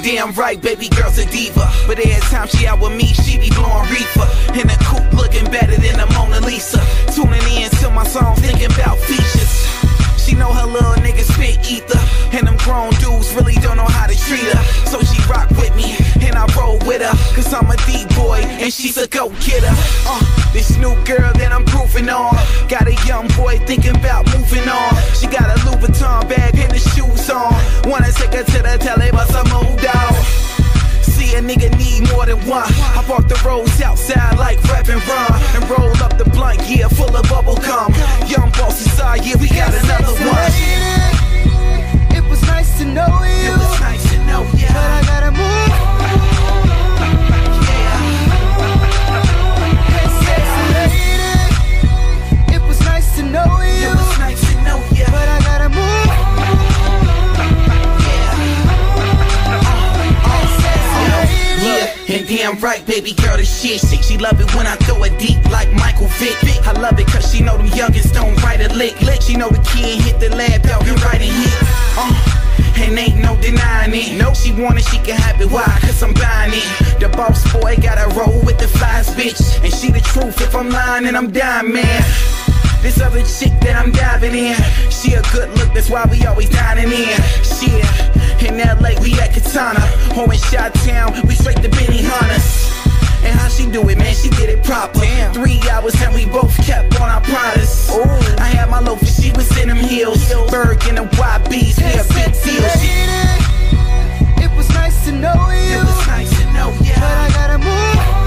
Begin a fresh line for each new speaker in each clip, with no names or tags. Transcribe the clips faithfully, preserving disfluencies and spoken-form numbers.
damn right, baby girl's a diva. But every time she out with me, she be blowing reefer. In the coupe looking better than the Mona Lisa. Tuning in to my song, thinking about features. She know her little nigga spit ether, and them grown dudes really don't know how to treat her. So she rock with me, and I roll with her, cause I'm a D-boy, and she's a go-getter. Uh, this new girl that I'm proofing on got a young boy thinking about moving on. She got a Louis Vuitton bag and the shoes on. Wanna take her to the telly, but some old dog. See a nigga need more than one. I walk the roads outside like Reverend Ron, and roll up the blunt, yeah, full of bubble gum. Young boss inside, yeah, we got another one.
It was nice to know you,
It was nice to know ya,
but I gotta move.
yeah.
Sexy lady, it was nice to know you,
It was nice to know ya,
but I gotta move.
yeah. And damn right, baby girl, the shit sick. She love it when I throw it deep like Michael Vick. I love it cause she know them youngins don't write a lick. lick. She know the kid hit the lab, y'all can write a hit. Uh, and ain't no denying it. No, she want it, she can have it. Why? Cause I'm buying it. The boss boy gotta roll with the flies, bitch. And she the truth, if I'm lying, then I'm dying, man. This other chick that I'm diving in, she a good look, that's why we always dining in. Shit, in L A we at Katana, or in Chi-Town, we straight to Benihana's. And how she do it, man, she did it proper. Damn. Three hours and we both kept on our promise. Ooh. I had my loafers, she was in them heels. Berg and the Y Bs, we a big deal. She,
It was nice to know you,
it was nice to know ya,
but I gotta move.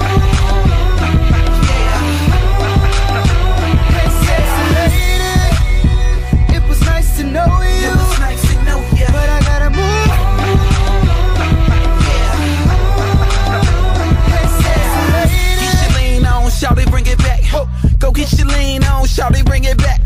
To know you,
it was nice to know ya,
but I gotta move.
Get your lean on, shawty, bring it back. Go get your lean on, shawty, bring it back.